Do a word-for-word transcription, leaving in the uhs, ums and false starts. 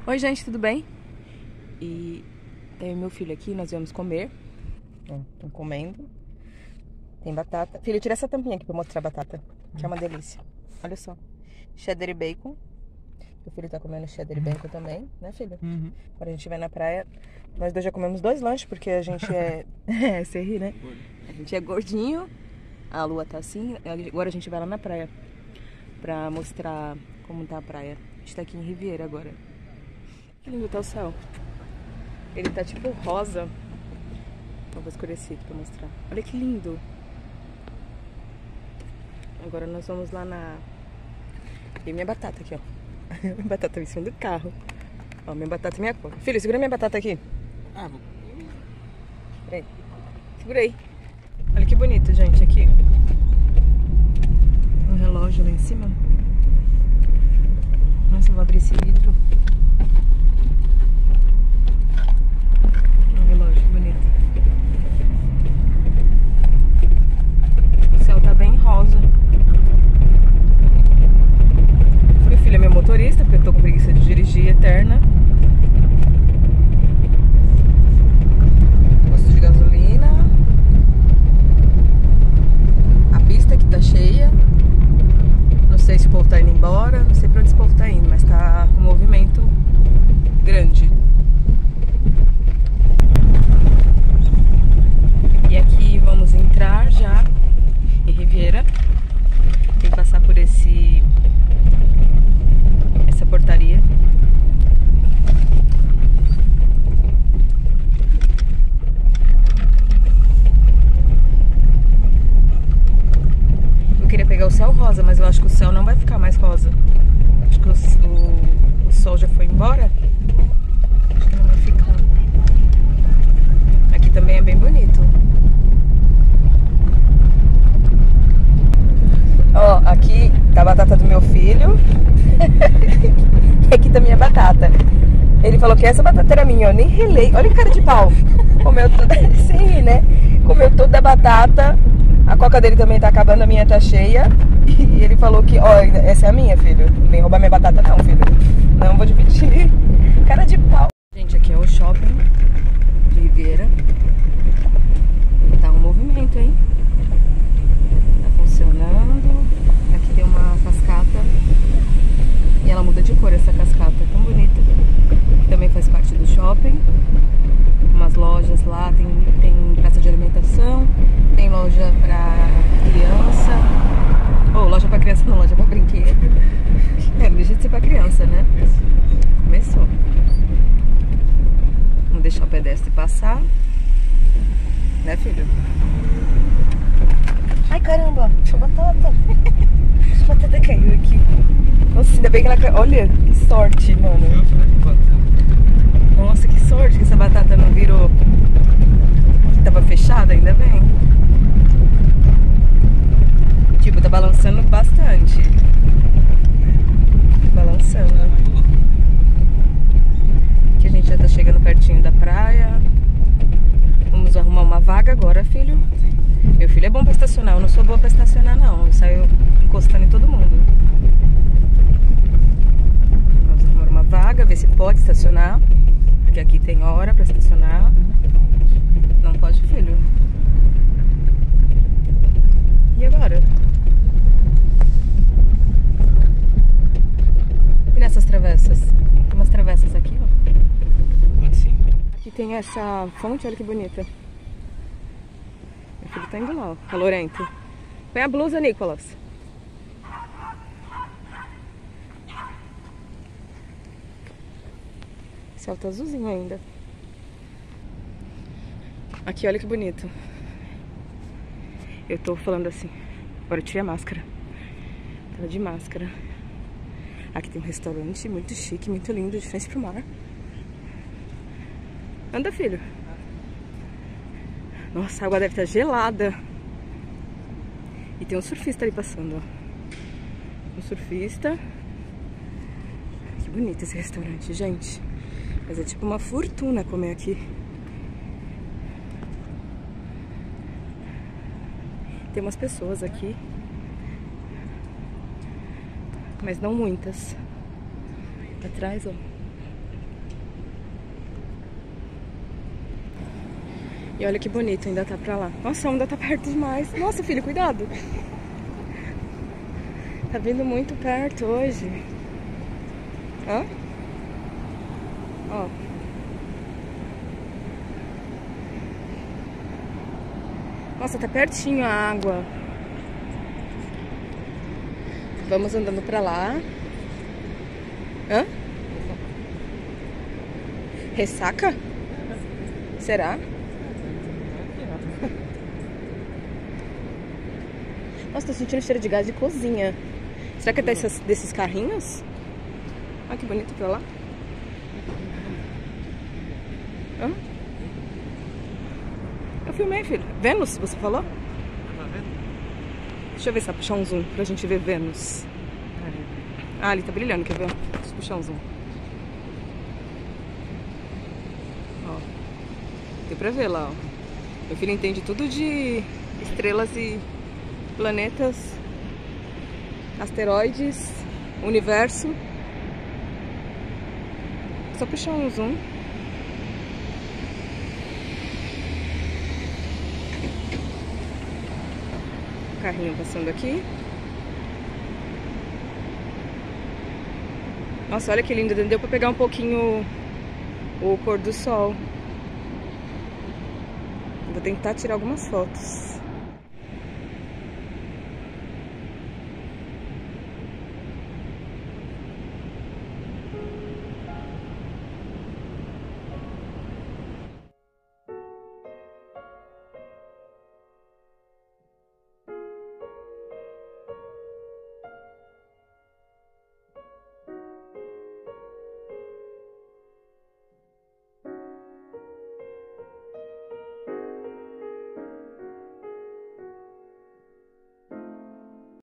Oi gente, tudo bem? E tem meu filho aqui, nós viemos comer. Estão comendo. Tem batata. Filho, tira essa tampinha aqui pra eu mostrar a batata, que é uma delícia. Olha só. Cheddar e bacon. Meu filho tá comendo cheddar e bacon também, né, filho? Uhum. Quando a gente vai na praia, nós dois já comemos dois lanches, porque a gente é... é, você ri, né? A gente é gordinho. A lua tá assim. Agora a gente vai lá na praia pra mostrar como tá a praia. A gente tá aqui em Riviera agora. Que lindo tá o céu. Ele tá tipo rosa. Eu vou escurecer aqui pra mostrar. Olha que lindo. Agora nós vamos lá na... E minha batata aqui, ó. Minha batata em cima do carro. Ó, minha batata é minha cor. Filho, segura minha batata aqui. Ah, vou... Segura aí. Segura aí. Olha que bonito, gente, aqui. Um relógio lá em cima. Nossa, eu vou abrir esse vidro. Um relógio bonito. O céu tá bem rosa. Meu filho é meu motorista, porque eu tô com preguiça de dirigir eterna. Posto de gasolina. A pista que tá cheia. Não sei se o povo tá indo embora, não sei pra onde esse povo tá indo, mas tá com movimento grande. E aqui vamos entrar já em Riviera. Tem que passar por esse essa portaria. Eu queria pegar o céu rosa, mas eu acho que o céu não vai ficar mais rosa. Acho que o, o, o sol já foi embora. Acho que não vai ficar. Aqui também é bem bonito. Ó, aqui tá a batata do meu filho. E aqui tá a minha batata. Ele falou que essa batata era minha, eu nem relei. Olha que cara de pau. Comeu toda, sem rir, né? Comeu toda a batata. A coca dele também tá acabando, a minha tá cheia. E ele falou que, ó, essa é a minha, filho. Não vem roubar minha batata não, filho. Não vou dividir. Cara de pau. Gente, aqui é o shopping de Riviera. Tá um movimento, hein? Tá funcionando. Aqui tem uma cascata. E ela muda de cor, essa cascata. É tão bonita. Também faz parte do shopping. Umas lojas lá. Tem, tem praça de alimentação. Tem loja pra criança. Ou oh, loja pra criança não, loja pra brinquedo. É, não deixa de ser pra criança, né? Começou. Vamos deixar o pedestre passar. Né, filho? Ai, caramba! Deixa a batata. Deixa a batata caiu aqui. Nossa, ainda bem que ela caiu. Olha, que sorte, mano. Nossa, que sorte que essa batata não virou. Que tava fechada, ainda bem. Tipo, tá balançando bastante. Balançando. Aqui a gente já tá chegando pertinho da praia. Vamos arrumar uma vaga agora, filho. Meu filho é bom pra estacionar. Eu não sou boa pra estacionar, não. Eu saio encostando em todo mundo. Vamos arrumar uma vaga, ver se pode estacionar. Porque aqui tem hora pra estacionar. Não pode, filho. E agora? E nessas travessas? Tem umas travessas aqui, ó. Pode sim. Aqui tem essa fonte, olha que bonita. Meu filho tá indo lá, ó. A Lorento. Põe a blusa, Nicolas. O céu tá azulzinho ainda. Aqui, olha que bonito. Eu tô falando assim. Agora eu tirei a máscara. Tava de máscara. Aqui tem um restaurante muito chique, muito lindo, de frente pro mar. Anda, filho. Nossa, a água deve estar gelada. E tem um surfista ali passando, ó. Um surfista. Que bonito esse restaurante, gente. Mas é tipo uma fortuna comer aqui. Tem umas pessoas aqui. Mas não muitas. Atrás, ó. E olha que bonito, ainda tá pra lá. Nossa, a onda tá perto demais. Nossa, filho, cuidado. Tá vindo muito perto hoje. Hã? Ó. Nossa, tá pertinho a água. Vamos andando pra lá. Hã? Ressaca? Será? Nossa, tô sentindo cheiro de gás de cozinha. Será que é dessas, desses carrinhos? Olha que bonito pra lá. Hã? Eu filmei, filho. Vênus, você falou? Deixa eu ver se dá pra puxar um zoom pra gente ver Vênus. Ah, ali tá brilhando, quer ver? Deixa eu puxar um zoom. Ó. Deu pra ver lá, ó. Meu filho entende tudo de estrelas e planetas, asteroides, universo. Só puxar um zoom. Carrinho passando aqui. Nossa, olha que lindo. Deu pra pegar um pouquinho o pôr do sol. Vou tentar tirar algumas fotos.